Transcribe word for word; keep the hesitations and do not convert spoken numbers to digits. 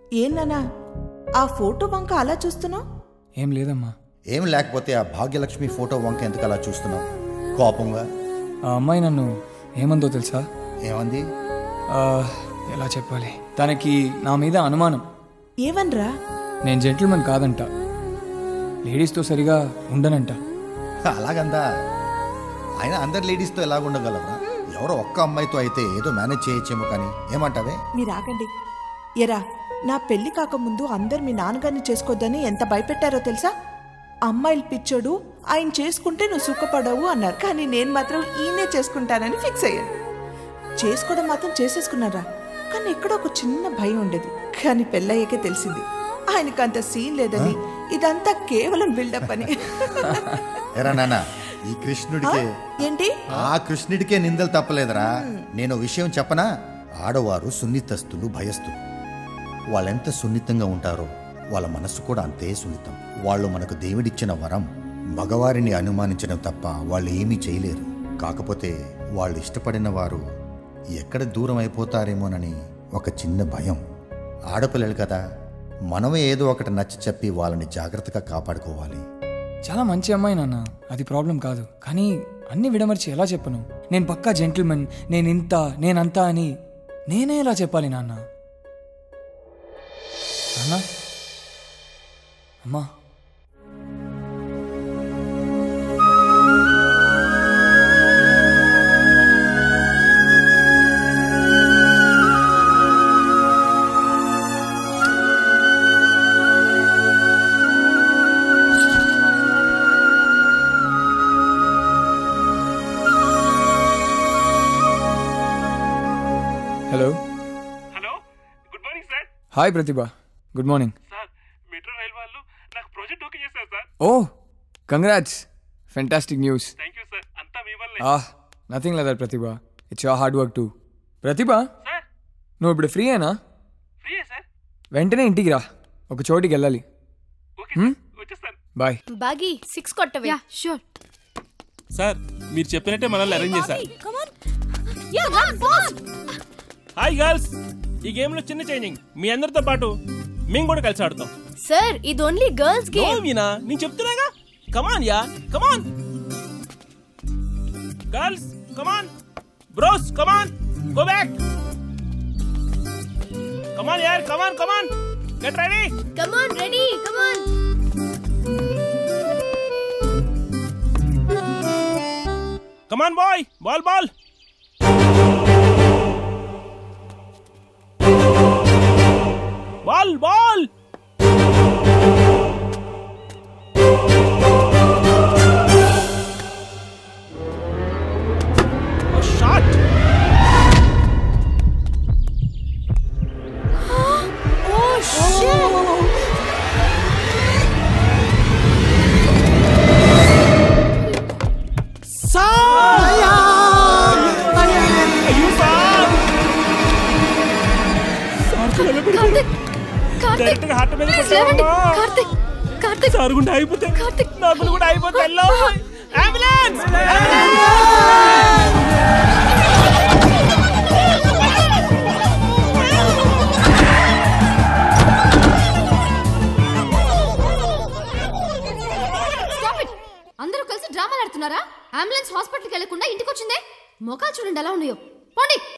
ఏనా ఆ ఫోటో వంక అలా చూస్తున్నావు? ఏం లేదమ్మా. ఏం లేకపోతే ఆ భాగ్యలక్ష్మి ఫోటో వంక ఎందుకు అలా చూస్తున్నావు? కోపంగా? ఆ అమ్మాయి నన్ను ఏమందో తెలుసా? ఏమంది? ఎలా చెప్పాలి, తనకి నా మీద అనుమానం. ఏవన్రా? నేను జెంటిల్మెన్ కాదంట, లేడీస్తో సరిగా ఉండనంట. అలాగందా? ఆయన అందరు లేడీస్తో ఎలాగ ఉండగలరా? ఎవరో ఒక్క అమ్మాయితో అయితే ఏదో మేనేజ్ చేయొచ్చేమో, కానీ ఏమంటావే? మీరు ఆగండి. ఎరా, నా పెళ్లి కాకముందు అందరు మీ నాన్నగారిని చేసుకోవద్దని ఎంత భయపెట్టారో తెలుసా? అమ్మాయిలు పిచ్చోడు, ఆయన చేసుకుంటే నువ్వు సుఖపడవు అన్నారు. కానీ నేను మాత్రం ఈయనే చేసుకుంటానని ఫిక్స్ అయ్యాను. చేసుకోవడం మాత్రం చేసేసుకున్నారా, కానీ ఎక్కడో ఒక చిన్న భయం ఉండేది. కానీ పెళ్ళయ్యాకే తెలిసింది ఆయనకు అంత సీన్ లేదని, ఇదంతా కేవలం బిల్డప్ అని. ఎరా నాన్న, ఈ కృష్ణుడికే ఏంటి ఆ కృష్ణుడికే నిందలు తప్పలేదరా. నేను విషయం చెప్పనా? ఆడవారు సున్నితస్తులు, భయస్తులు. వాళ్ళెంత సున్నితంగా ఉంటారో వాళ్ళ మనస్సు కూడా అంతే సున్నితం. వాళ్ళు మనకు దేవుడిచ్చిన వరం. మగవారిని అనుమానించడం తప్ప వాళ్ళు ఏమీ చేయలేరు. కాకపోతే వాళ్ళు ఇష్టపడిన వారు ఎక్కడ దూరం అయిపోతారేమోనని ఒక చిన్న భయం. ఆడపిల్లలు కదా, మనమే ఏదో ఒకటి నచ్చ చెప్పి వాళ్ళని జాగ్రత్తగా కాపాడుకోవాలి. చాలా మంచి అమ్మాయి నాన్న, అది ప్రాబ్లం కాదు. కానీ అన్ని విడమర్చి ఎలా చెప్పను? నేను పక్కా జెంటిల్మెన్, నేను ఇంత నేనంతా అని నేనే ఎలా చెప్పాలి నాన్న? నాన్న, అమ్మా, hello hello, good morning sir. Hi Pratibha, good morning sir. Metro rail వాళ్ళు నాకు ప్రాజెక్ట్ ఓకే చేశారు sir. Oh congrats, fantastic news. Thank you sir, అంతా మీ వల్లే. Ah, nothing like that Pratibha, it's your hard work too. Pratibha, sir నువ్వు ఇప్పుడు free అయినా? ఫ్రీయే సార్. వెంటనే ఇంటికి రా, ఒక చోటికి వెళ్ళాలి. ఓకే సార్, వచ్చేస్తాను. బాయ్. బాగి సిక్స్ కొట్టవే. యా షూర్ సార్, మీరు చెప్పినట్టే మనల్ని అరేంజ్ చేశారు. Come on, yeah run fast. Hi girls, ఈ గేమ్ లో చిన్న చేంజింగ్. మీ అందరితో పాటు మేము కూడా కలిసి ఆడతాం. సార్, ఇది only girls game. No Meena, నేను చెప్తున్నాగా. Come on yeah, come on girls, come on bros, come on go back. Come on యార్, come on come on get ready. Come on, ready, come on. Come on boy, ball ball. Ball, ball! A shot! Oh shit! Sir! Ayyo sir! Karthik, Karthik, direct గా heart మీద please లేవండి. Karthik, Karthik, sir గుండా అయిపోతే, కార్తిక్, నాకు కూడా అయిపోతే. Hello ambulance, stop it. అందరూ కలిసి డ్రామాలు ఆడుతున్నారా? అంబులెన్స్ హాస్పిటల్కి వెళ్లకుండా ఇంటికి వచ్చిందే. మొఖాలు చూడండి ఎలా ఉన్నాయో. పోండి.